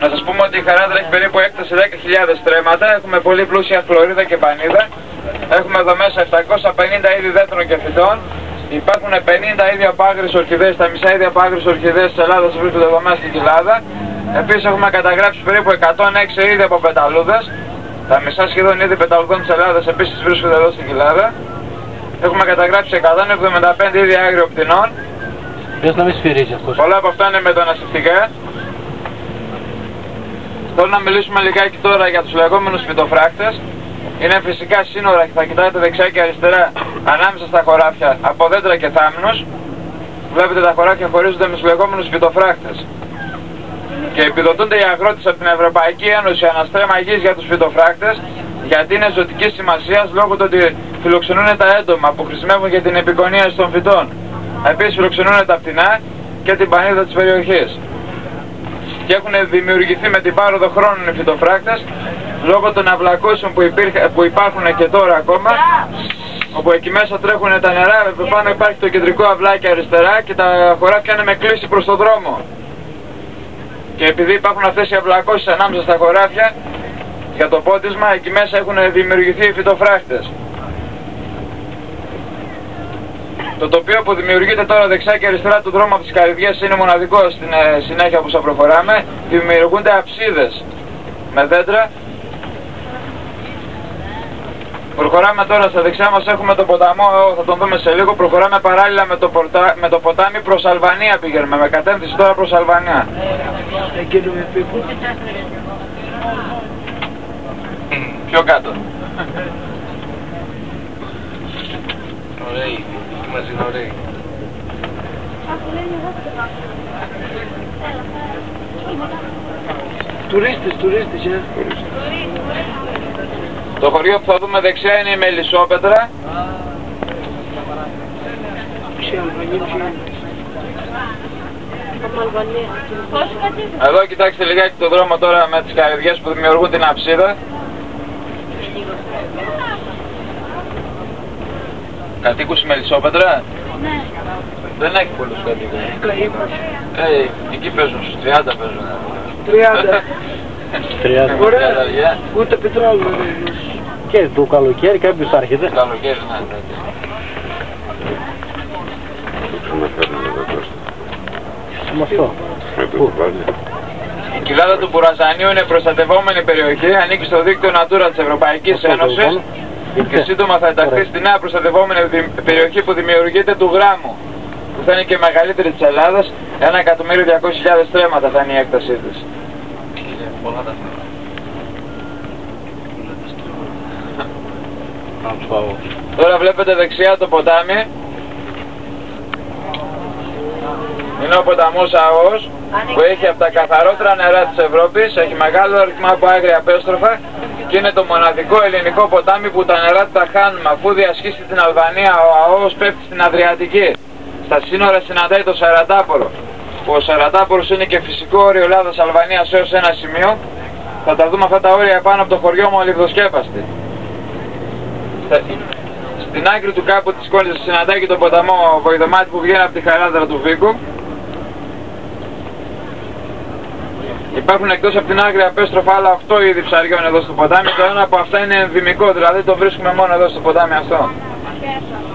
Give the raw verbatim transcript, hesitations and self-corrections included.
Να σας πούμε ότι η Χαράδρα έχει περίπου έκταση δέκα χιλιάδες στρέμματα, έχουμε πολύ πλούσια χλωρίδα και πανίδα, έχουμε εδώ μέσα επτακόσια πενήντα είδη δέντρων και φυτών, υπάρχουν πενήντα είδη από άγριες ορχιδέες, τα μισά είδη από άγριες ορχιδέες της Ελλάδας βρίσκονται εδώ μέσα στην κοιλάδα. Επίσης έχουμε καταγράψει περίπου εκατόν έξι είδη από πεταλούδες, τα μισά σχεδόν είδη πεταλουδών της Ελλάδας επίσης βρίσκονται εδώ στην κοιλάδα. Έχουμε καταγράψει εκατόν εβδομήντα πέντε είδη άγριων πτηνών. Πες να μην σφυρίζει αυτός. Πολλά από αυτά είναι μεταναστευτικά. Θέλω να μιλήσουμε λιγάκι τώρα για τους λεγόμενους φυτοφράκτες. Είναι φυσικά σύνορα και θα κοιτάτε δεξιά και αριστερά ανάμεσα στα χωράφια από δέντρα και θάμνους. Βλέπετε τα χωράφια χωρίζονται με τους λεγόμενους φυτοφράκτες. Και επιδοτούνται οι αγρότες από την Ευρωπαϊκή Ένωση αναστρέμα γης για τους φυτοφράκτες, γιατί είναι ζωτικής σημασίας λόγω του ότι φιλοξενούν τα έντομα που χρησιμεύουν για την επικονίαση των φυτών. Επίσης φιλοξενούν τα πτηνά και την πανίδα της περιοχής. Και έχουν δημιουργηθεί με την πάροδο χρόνων οι φυτοφράκτες λόγω των αυλακώσεων που, που υπάρχουν και τώρα ακόμα, όπου εκεί μέσα τρέχουν τα νερά, πάνω υπάρχει το κεντρικό αυλάκι αριστερά και τα χωράφια είναι με κλίση προς το δρόμο. Και επειδή υπάρχουν αυτές οι αυλακώσεις ανάμεσα στα χωράφια για το πότισμα, εκεί μέσα έχουν δημιουργηθεί οι φυτοφράκτες. Το τοπίο που δημιουργείται τώρα δεξιά και αριστερά του δρόμου από τις Καρυδιές είναι μοναδικό στην ε, συνέχεια που θα προχωράμε. Δημιουργούνται αψίδες με δέντρα. Προχωράμε τώρα στα δεξιά μας, έχουμε το ποταμό, θα τον δούμε σε λίγο. Προχωράμε παράλληλα με το, ποτα... με το ποτάμι προς Αλβανία πηγαίνουμε, με κατεύθυνση τώρα προς Αλβανία. Πιο κάτω. Ωραίοι, μας είναι ωραίοι. Τουρίστες, τουρίστες, ε. Το χωριό που θα δούμε δεξιά είναι η Μελισσόπετρα. Εδώ κοιτάξτε λιγάκι το δρόμο τώρα με τις Καρυδιές που δημιουργούν την αψίδα. Κατοίκους η Μελισσόπετρα? Ναι. Δεν έχει πολλούς κατοίκους. Ε, εκεί παίζουν, στους τριάντα παίζουν. τριάντα. τριάντα. Ωραία, ούτε πετρόλαιο δεν είναι. Και το καλοκαίρι κάποιος άρχεται. Το καλοκαίρι, ναι. Με αυτό. Η κοιλάδα του Μπουραζανίου είναι προστατευόμενη περιοχή, ανήκει στο δίκτυο Natura της Ευρωπαϊκής Ένωσης και σύντομα θα ενταχθεί στη νέα προστατευόμενη περιοχή που δημιουργείται του Γράμμου, που θα είναι και μεγαλύτερη της Ελλάδας. Ένα εκατομμύριο διακόσιες χιλιάδες στρέμματα θα είναι η έκτασή της. Τώρα βλέπετε δεξιά το ποτάμι. Είναι ο ποταμός Αός, που έχει από τα καθαρότερα νερά της Ευρώπης, έχει μεγάλο αριθμό από άγρια πέστροφα και είναι το μοναδικό ελληνικό ποτάμι που τα νερά του τα χάνουμε. Αφού διασχίσει την Αλβανία, ο Αός πέφτει στην Αδριατική. Στα σύνορα συναντάει το Σαραντάπορο, που ο Σαραντάπορος είναι και φυσικό όριο Ελλάδας-Αλβανίας έως ένα σημείο. Θα τα δούμε αυτά τα όρια πάνω από το χωριό μου Λιβδοσκέπαστη. Στην άκρη του κάπου της κόλλησης συναντάει και τον ποταμό Βοηδομάτη που βγαίνει από τη Χαράδρα του Βίκου. Υπάρχουν εκτός από την άγρια πέστροφα άλλα οκτώ είδη ψαριών εδώ στο ποτάμι. Το ένα από αυτά είναι ενδυμικό, δηλαδή το βρίσκουμε μόνο εδώ στο ποτάμι αυτό.